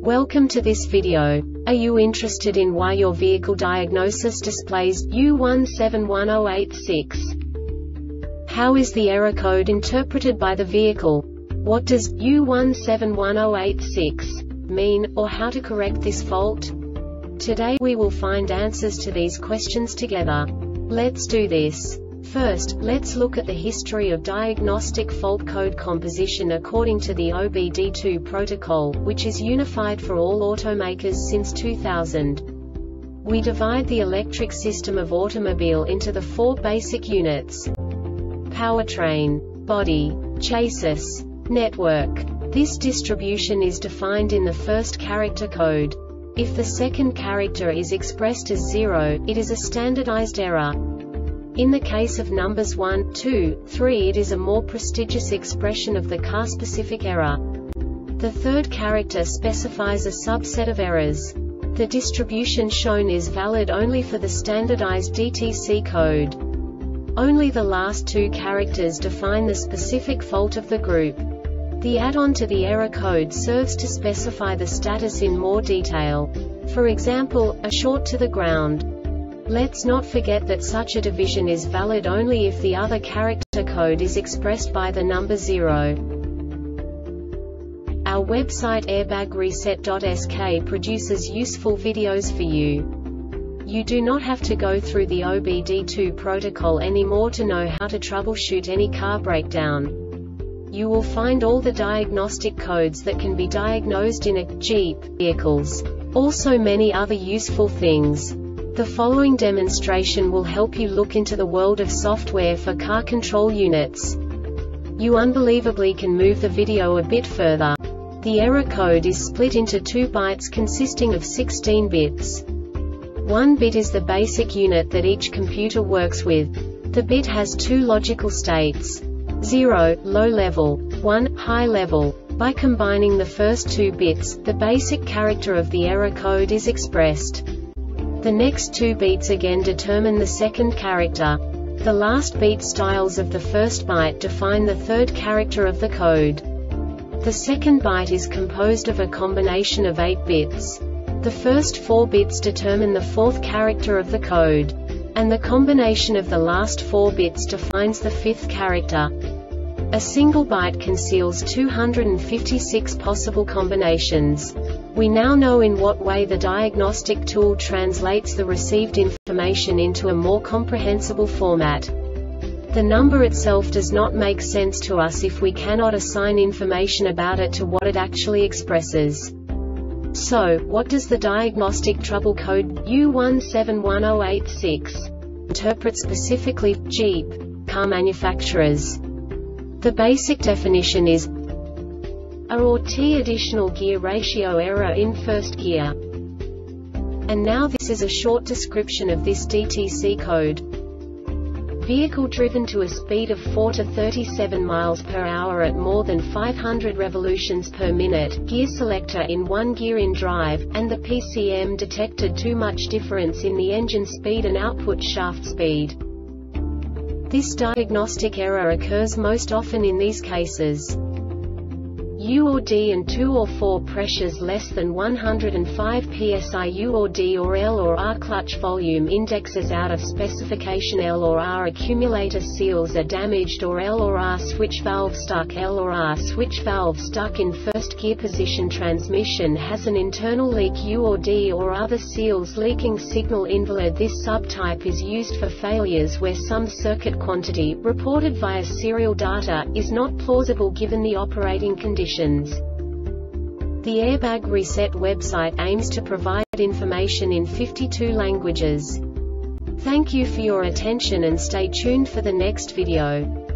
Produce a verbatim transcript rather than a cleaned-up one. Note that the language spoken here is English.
Welcome to this video. Are you interested in why your vehicle diagnosis displays U one seven one zero eight six? How is the error code interpreted by the vehicle? What does U one seven one zero eight six mean, or how to correct this fault? Today we will find answers to these questions together. Let's do this. First, let's look at the history of diagnostic fault code composition according to the O B D two protocol, which is unified for all automakers since two thousand. We divide the electric system of automobile into the four basic units: powertrain, body, chassis, network. This distribution is defined in the first character code. If the second character is expressed as zero, it is a standardized error. In the case of numbers one, two, three, it is a more prestigious expression of the car-specific error. The third character specifies a subset of errors. The distribution shown is valid only for the standardized D T C code. Only the last two characters define the specific fault of the group. The add-on to the error code serves to specify the status in more detail. For example, a short to the ground. Let's not forget that such a division is valid only if the other character code is expressed by the number zero. Our website airbag reset dot S K produces useful videos for you. You do not have to go through the O B D two protocol anymore to know how to troubleshoot any car breakdown. You will find all the diagnostic codes that can be diagnosed in a Jeep vehicles. Also many other useful things. The following demonstration will help you look into the world of software for car control units. You unbelievably can move the video a bit further. The error code is split into two bytes consisting of sixteen bits. One bit is the basic unit that each computer works with. The bit has two logical states: zero, low level, one, high level. By combining the first two bits, the basic character of the error code is expressed. The next two beats again determine the second character. The last beat styles of the first byte define the third character of the code. The second byte is composed of a combination of eight bits. The first four bits determine the fourth character of the code. And the combination of the last four bits defines the fifth character. A single byte conceals two hundred fifty-six possible combinations. We now know in what way the diagnostic tool translates the received information into a more comprehensible format. The number itself does not make sense to us if we cannot assign information about it to what it actually expresses. So, what does the diagnostic trouble code U one seven one zero eight six interpret specifically for Jeep car manufacturers? The basic definition is A or T additional gear ratio error in first gear. And now this is a short description of this D T C code. Vehicle driven to a speed of four to thirty-seven miles per hour at more than five hundred revolutions per minute, gear selector in one gear in drive, and the P C M detected too much difference in the engine speed and output shaft speed. This diagnostic error occurs most often in these cases: U or D and two or four pressures less than one hundred five P S I, U or D or L or R clutch volume indexes out of specification, L or R accumulator seals are damaged, or L or R switch valve stuck, L or R switch valve stuck in first gear position, transmission has an internal leak, U or D or other seals leaking, signal invalid. This subtype is used for failures where some circuit quantity, reported via serial data, is not plausible given the operating conditions. The Airbag Reset website aims to provide information in fifty-two languages. Thank you for your attention and stay tuned for the next video.